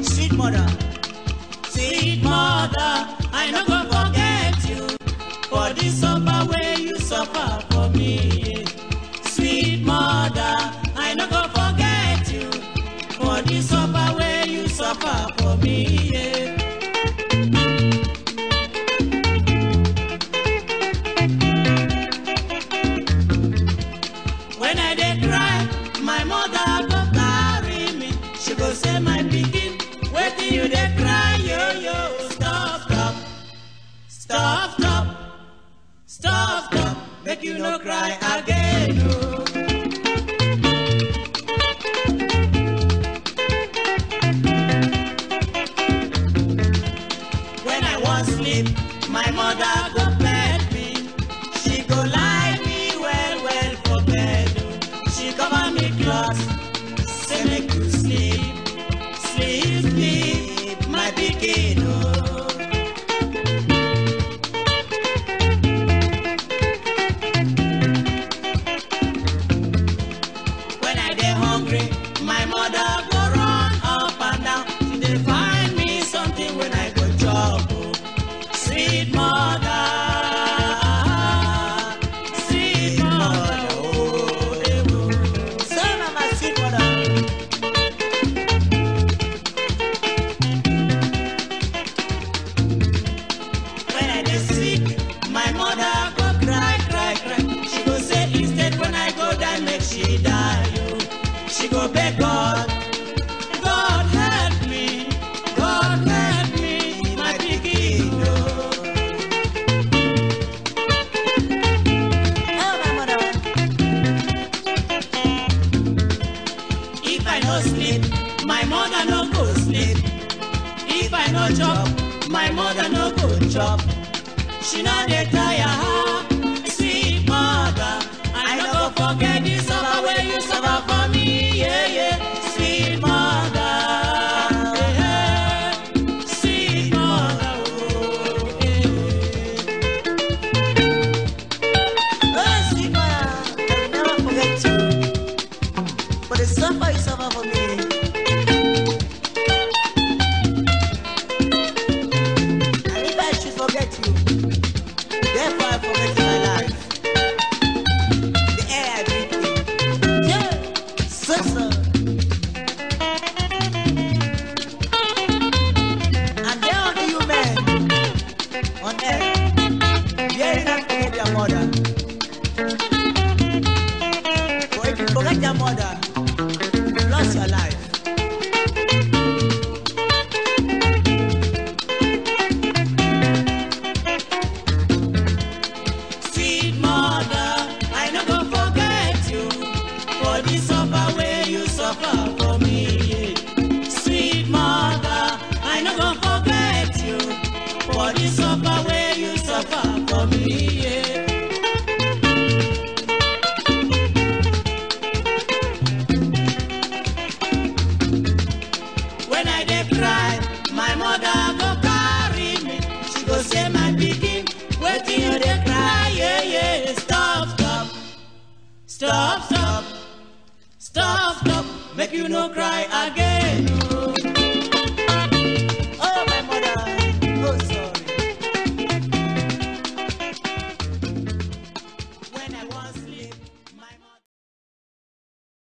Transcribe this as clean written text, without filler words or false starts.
Sweet mother, sweet mother, I no go forget you for the suffer where you suffer for me. Sweet mother, I no go forget you for the suffer where you suffer for me. When I dey cry, my mother go carry me. She go say, my pikin, wetin you dey cry, yo yo? Stop, stop, stop, stop, stop, stop, make you no cry again. Oh. When I wan sleep, my mother go bed me. She go lie me well well for bed. Oh. She cover me cloth, say make you sleep, sleep, sleep, my pikin. Oh. When I dey hungry, my mother go run up and down. She dey find me something when I go chop. Oh. Sweet mother, sweet mother, oh, eh, oh. So na my sweet mother. When I dey sick, my mother go cry, cry, cry. She go say instead when I go die, make she die. Oh. She go beg God, God help me, my pikin. Oh. Oh, my mother. If I no sleep, my mother no go sleep. If I no chop, my mother no go chop. She no dey tire, sweet mother. I no go forget the suffer where you suffer for me, yeah, yeah. Sweet mother, yeah, sweet mother, oh, yeah. Oh, sweet mother, I will never forget you for the suffer you suffer for me. And if I should forget you, therefore I forget my life. The air I breathe in. Yeah, so. And there are the human on earth, daring not forget their mother. For if you forget your mother, you lost your life. Sweet mother, I no go forget you for the suffer where you suffer for me. Sweet mother, I no go forget you for the suffer where you suffer for me. When I dey cry, my mother go carry me. She go say, my pikin, wetin you dey cry, yeah, yeah. Stop, stop, stop, stop, stop, stop, make you no cry again.